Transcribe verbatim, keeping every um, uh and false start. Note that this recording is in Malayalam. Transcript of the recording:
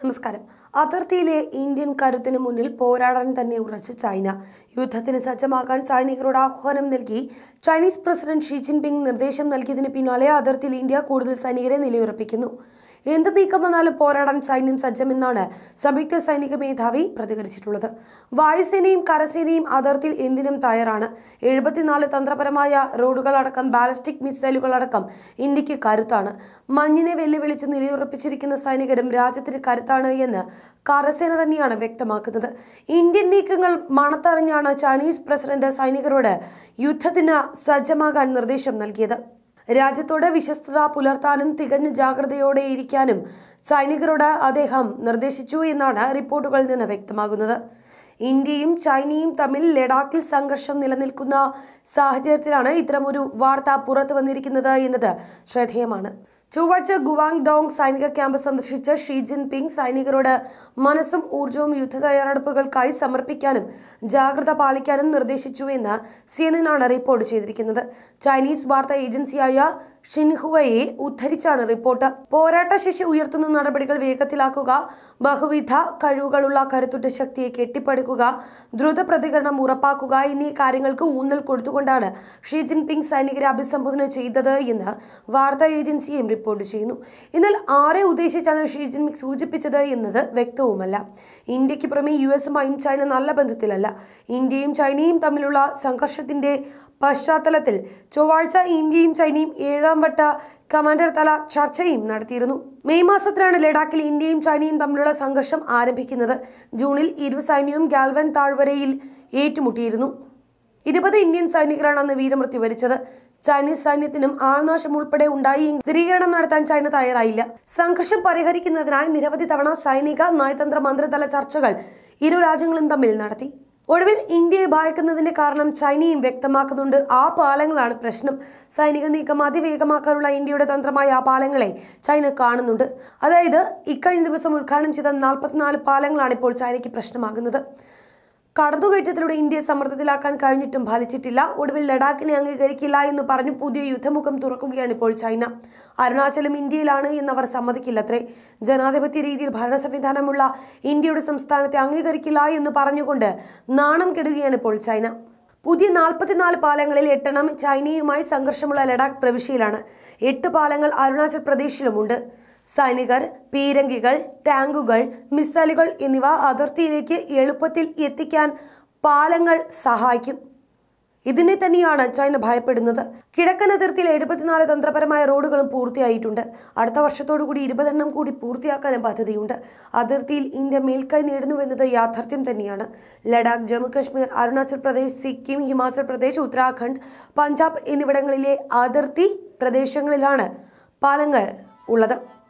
നമസ്കാരം. അതിർത്തിയിലെ ഇന്ത്യൻ കരുത്തിന് മുന്നിൽ പോരാടാൻ തന്നെ ഉറച്ച് ചൈന. യുദ്ധത്തിന് സജ്ജമാകാൻ സൈനികരോട് ആഹ്വാനം നൽകി ചൈനീസ് പ്രസിഡന്റ് ഷീ ജിൻപിങ് നിർദ്ദേശം നൽകിയതിന് പിന്നാലെ അതിർത്തിയിൽ ഇന്ത്യ കൂടുതൽ സൈനികരെ നിലയുറപ്പിക്കുന്നു. എന്ത് നീക്കം വന്നാലും പോരാടാൻ സൈന്യം സജ്ജമെന്നാണ് സംയുക്ത സൈനിക മേധാവി പ്രതികരിച്ചിട്ടുള്ളത്. വായുസേനയും കരസേനയും അതിർത്തിയിൽ എന്തിനും തയ്യാറാണ്. എഴുപത്തിനാല് തന്ത്രപരമായ റോഡുകളടക്കം ബാലിസ്റ്റിക് മിസൈലുകളടക്കം ഇന്ത്യക്ക് കരുത്താണ്. മഞ്ഞിനെ വെല്ലുവിളിച്ച് നിലയുറപ്പിച്ചിരിക്കുന്ന സൈനികരും രാജ്യത്തിന് കരുത്താണ് എന്ന് കരസേന തന്നെയാണ് വ്യക്തമാക്കുന്നത്. ഇന്ത്യൻ നീക്കങ്ങൾ മണത്തറിഞ്ഞാണ് ചൈനീസ് പ്രസിഡന്റ് സൈനികരോട് യുദ്ധത്തിന് സജ്ജമാകാൻ നിർദ്ദേശം നൽകിയത്. രാജ്യത്തോട് വിശ്വസ്തത പുലർത്താനും തികഞ്ഞ ജാഗ്രതയോടെ ഇരിക്കാനും സൈനികരോട് അദ്ദേഹം നിർദ്ദേശിച്ചു എന്നാണ് റിപ്പോർട്ടുകളിൽ നിന്ന് വ്യക്തമാകുന്നത്. ഇന്ത്യയും ചൈനയും തമ്മിൽ ലഡാക്കിൽ സംഘർഷം നിലനിൽക്കുന്ന സാഹചര്യത്തിലാണ് ഇത്തരമൊരു വാർത്ത പുറത്തു വന്നിരിക്കുന്നത് എന്നത് ശ്രദ്ധേയമാണ്. ചൊവ്വാഴ്ച ഗുവാങ് ഡോങ് സൈനിക ക്യാമ്പ് സന്ദർശിച്ച ഷീ ജിൻപിങ് സൈനികരോട് മനസ്സും ഊർജവും യുദ്ധ തയ്യാറെടുപ്പുകൾക്കായി സമർപ്പിക്കാനും ജാഗ്രത പാലിക്കാനും നിർദ്ദേശിച്ചുവെന്ന് സി എൻ എൻ ആണ് റിപ്പോർട്ട് ചെയ്തിരിക്കുന്നത്. ചൈനീസ് വാർത്താ ഏജൻസിയായ ഷിൻഹുവയെ ഉദ്ധരിച്ചാണ് റിപ്പോർട്ട്. പോരാട്ടശേഷി ഉയർത്തുന്ന നടപടികൾ വേഗത്തിലാക്കുക, ബഹുവിധ കഴിവുകളുള്ള കരുത്തുറ്റ ശക്തിയെ കെട്ടിപ്പടുക്കുക, ദ്രുത പ്രതികരണം ഉറപ്പാക്കുക എന്നീ കാര്യങ്ങൾക്ക് ഊന്നൽ കൊടുത്തുകൊണ്ടാണ് ഷീ ജിൻപിങ് സൈനികരെ അഭിസംബോധന ചെയ്തത് എന്ന് വാർത്താ ഏജൻസിയും റിപ്പോർട്ട് ചെയ്യുന്നു. എന്നാൽ ആരെ ഉദ്ദേശിച്ചാണ് ഷീ ജിൻപിങ് സൂചിപ്പിച്ചത് എന്നത് വ്യക്തവുമല്ല. ഇന്ത്യക്ക് പുറമെ യു എസുമായും ചൈന നല്ല ബന്ധത്തിലല്ല. ഇന്ത്യയും ചൈനയും തമ്മിലുള്ള സംഘർഷത്തിന്റെ പശ്ചാത്തലത്തിൽ ചൊവ്വാഴ്ച ഇന്ത്യയും ചൈനയും ഏഴാം വട്ട കമാൻഡർ തല ചർച്ചയും നടത്തിയിരുന്നു. മെയ് മാസത്തിലാണ് ലഡാക്കിൽ ഇന്ത്യയും ചൈനയും തമ്മിലുള്ള സംഘർഷം ആരംഭിക്കുന്നത്. ജൂണിൽ ഇരു സൈന്യവും ഗാൽവൻ താഴ്വരയിൽ ഏറ്റുമുട്ടിയിരുന്നു. ഇരുപത് ഇന്ത്യൻ സൈനികരാണ് അന്ന് വീരമൃത്യു വരിച്ചത്. ചൈനീസ് സൈന്യത്തിനും ആൾനാശം ഉൾപ്പെടെ ഉണ്ടായി. സ്ഥിരീകരണം നടത്താൻ ചൈന തയ്യാറായില്ല. സംഘർഷം പരിഹരിക്കുന്നതിനായി നിരവധി തവണ സൈനിക നയതന്ത്ര മന്ത്രിതല ചർച്ചകൾ ഇരു രാജ്യങ്ങളും തമ്മിൽ നടത്തി. ഒടുവിൽ ഇന്ത്യയെ ഭയക്കുന്നതിന്റെ കാരണം ചൈനയും വ്യക്തമാക്കുന്നുണ്ട്. ആ പാലങ്ങളാണ് പ്രശ്നം. സൈനിക നീക്കം അതിവേഗമാക്കാനുള്ള ഇന്ത്യയുടെ തന്ത്രമായ ആ പാലങ്ങളെ ചൈന കാണുന്നുണ്ട്. അതായത് ഇക്കഴിഞ്ഞ ദിവസം ഉദ്ഘാടനം ചെയ്ത നാൽപ്പത്തിനാല് പാലങ്ങളാണ് ഇപ്പോൾ ചൈനയ്ക്ക് പ്രശ്നമാകുന്നത്. കടന്നുകയറ്റത്തിലൂടെ ഇന്ത്യയെ സമ്മർദ്ദത്തിലാക്കാൻ കഴിഞ്ഞിട്ടും ഫലിച്ചിട്ടില്ല. ഒടുവിൽ ലഡാക്കിനെ അംഗീകരിക്കില്ല എന്ന് പറഞ്ഞു പുതിയ യുദ്ധമുഖം തുറക്കുകയാണ് ഇപ്പോൾ ചൈന. അരുണാചലം ഇന്ത്യയിലാണ് എന്നവർ സമ്മതിക്കില്ലത്രേ. ജനാധിപത്യ രീതിയിൽ ഭരണ സംവിധാനമുള്ള ഇന്ത്യയുടെ സംസ്ഥാനത്തെ അംഗീകരിക്കില്ല എന്ന് പറഞ്ഞുകൊണ്ട് നാണം കെടുകയാണ് ഇപ്പോൾ ചൈന. പുതിയ നാൽപ്പത്തിനാല് പാലങ്ങളിൽ എട്ടെണ്ണം ചൈനയുമായി സംഘർഷമുള്ള ലഡാക്ക് പ്രവിശ്യയിലാണ്. എട്ട് പാലങ്ങൾ അരുണാചൽ പ്രദേശിലുമുണ്ട്. സൈനികർ, പീരങ്കികൾ, ടാങ്കുകൾ, മിസൈലുകൾ എന്നിവ അതിർത്തിയിലേക്ക് എളുപ്പത്തിൽ എത്തിക്കാൻ പാലങ്ങൾ സഹായിക്കും. ഇതിനെ തന്നെയാണ് ചൈന ഭയപ്പെടുന്നത്. കിഴക്കൻ അതിർത്തിയിൽ എഴുപത്തിനാല് തന്ത്രപരമായ റോഡുകളും പൂർത്തിയായിട്ടുണ്ട്. അടുത്ത വർഷത്തോടുകൂടി ഇരുപതെണ്ണം കൂടി പൂർത്തിയാക്കാനും പദ്ധതിയുണ്ട്. അതിർത്തിയിൽ ഇന്ത്യ മേൽക്കൈ നേടുന്നുവെന്നത് യാഥാർത്ഥ്യം തന്നെയാണ്. ലഡാക്ക്, ജമ്മു കശ്മീർ, അരുണാചൽ പ്രദേശ്, സിക്കിം, ഹിമാചൽ പ്രദേശ്, ഉത്തരാഖണ്ഡ്, പഞ്ചാബ് എന്നിവിടങ്ങളിലെ അതിർത്തി പ്രദേശങ്ങളിലാണ് പാലങ്ങൾ ഉള്ളത്.